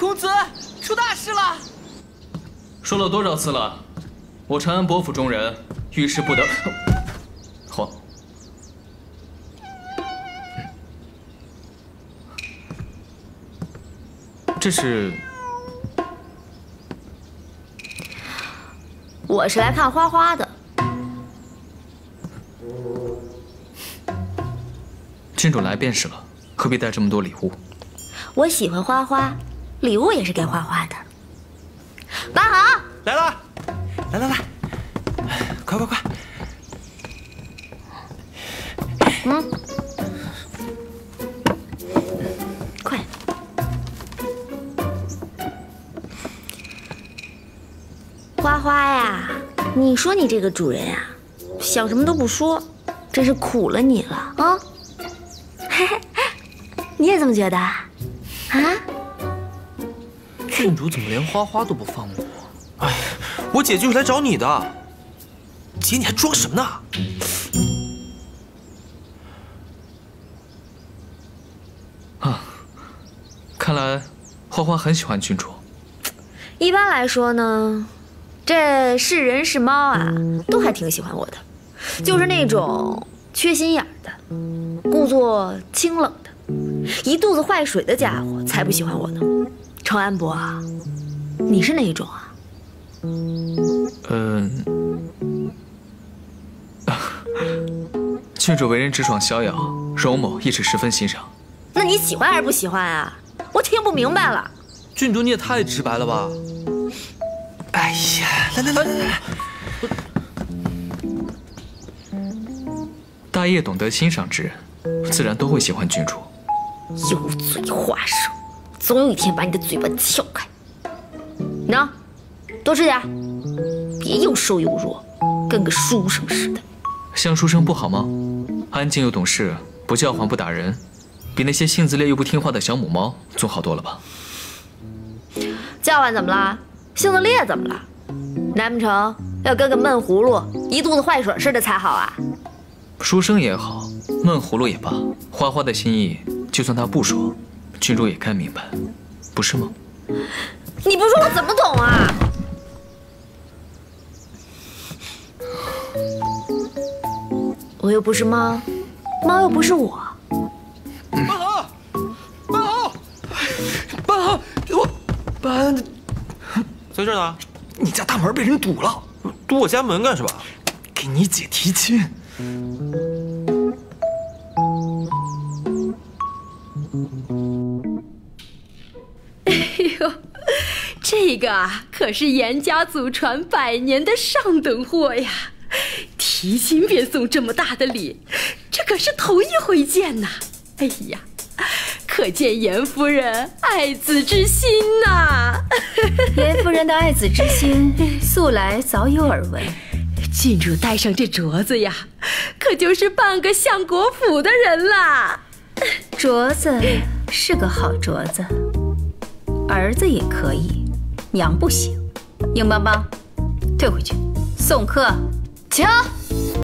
公子，出大事了！ 说了多少次了，我长安伯府中人，遇事不得。好。这是。 我是来看花花的。 郡主来便是了，何必带这么多礼物？ 我喜欢花花，礼物也是给花花的。八好， 来了，来，快！ 快！花花呀，你说你这个主人呀，想什么都不说，真是苦了你了啊！嘿嘿，你也这么觉得啊？ 郡主怎么连花花都不放过我？哎，我姐就是来找你的。姐，你还装什么呢？ 看来花花很喜欢郡主。 一般来说呢，这是人是猫啊，都还挺喜欢我的，就是那种缺心眼儿的、故作清冷的、一肚子坏水的家伙才不喜欢我呢。程安伯啊，你是哪一种啊？ 郡主为人直爽逍遥，容某一直十分欣赏。 那你喜欢还是不喜欢啊？我听不明白了。 郡主你也太直白了吧！哎呀，来！ 大业懂得欣赏之人，自然都会喜欢郡主。 油嘴滑舌，总有一天把你的嘴巴撬开。喏，多吃点，别又瘦又弱，跟个书生似的。 像书生不好吗？安静又懂事，不叫唤不打人，比那些性子烈又不听话的小母猫总好多了吧？ 叫唤怎么了？性子烈怎么了？难不成要跟个闷葫芦、一肚子坏水似的才好啊？ 书生也好，闷葫芦也罢，花花的心意，就算他不说，郡主也该明白，不是吗？ 你不说我怎么懂啊？我又不是猫，猫又不是我。 班好，我班在这儿呢。你家大门被人堵了，堵我家门干什么？给你姐提亲。 哎呦，这个啊，可是严家祖传100年的上等货呀！提亲便送这么大的礼，这可是头一回见呐！哎呀，可见严夫人爱子之心呐！ 严夫人的爱子之心，素来早有耳闻。 郡主戴上这镯子呀，可就是半个相国府的人啦。 镯子是个好镯子，儿子也可以，娘不行。硬邦邦，退回去，送客。 停！